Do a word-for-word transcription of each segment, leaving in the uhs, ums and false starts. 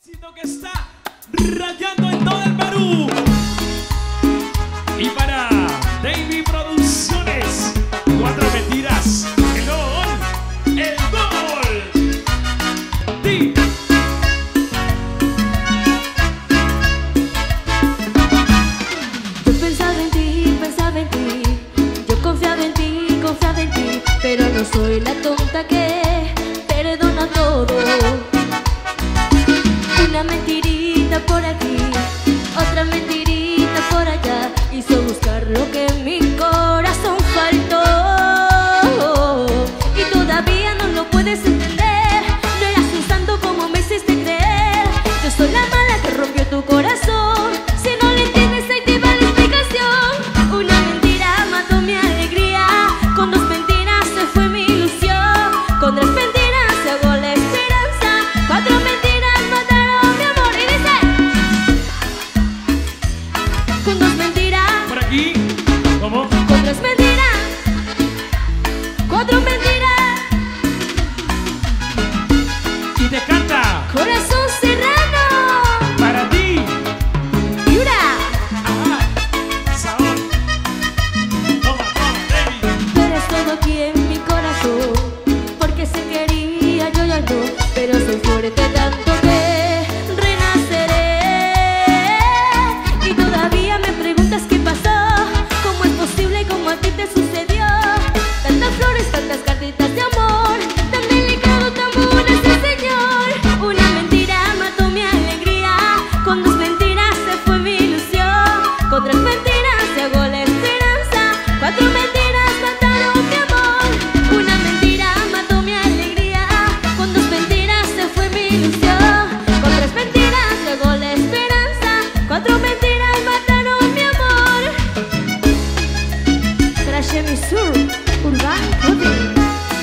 Que está rayando en todo el Perú. Y para Davey Producciones, cuatro mentiras. El gol, el gol. Sí. Yo pensaba en ti, pensaba en ti. Yo confiaba en ti, confiaba en ti. Pero no soy la tonta que perdona todo. Una mentirita por aquí, otra mentirita por allá, hizo buscar lo que en mi corazón faltó. Y todavía no lo puedes entender, no eras un santo como me hiciste creer. Yo soy la mala que rompió tu corazón. Si no lo entiendes, ahí te va la explicación. Una mentira mató mi alegría, con dos mentiras se fue mi ilusión, con tres mentiras se ahogó la esperanza, cuatro mentiras con dos mentiras. Por aquí, ¿cómo? Con tres mentiras, cuatro mentiras. Y te canta Corazón Serrano. para ti. Yura. Ajá, sabor. Toma, toma, Davey. Tú eres todo aquí en mi corazón, porque se quería, yo ya no, pero soy fuerte tanto que renaceré. Y todavía me preguntas qué pasó, cómo es posible, cómo a ti te sucedió. Tantas flores, tantas cartitas de amor, tan delicado, tan bueno ese señor. Una mentira mató mi alegría, con dos mentiras se fue mi ilusión, con tres mentiras se ahogó la esperanza, cuatro mentiras mataron mi amor. Una mentira mató mi alegría, con dos mentiras se fue mi ilusión, con tres mentiras se ahogó la esperanza, cuatro mentiras mataron mi amor. Traje mi sur, Urban Coding.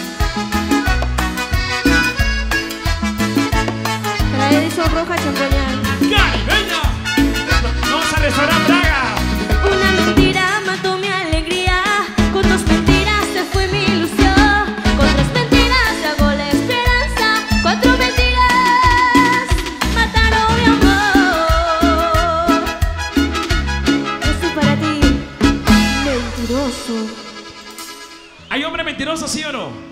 Trae de sol roja champañal. ¡Caribeña! Vamos al restaurante Braga. Una mentira mató mi alegría, con dos mentiras se fue mi ilusión, con tres mentiras se ahogó la esperanza, cuatro mentiras mataron mi amor. Yo soy para ti mentiroso. ¿Hay hombre mentiroso, sí o no?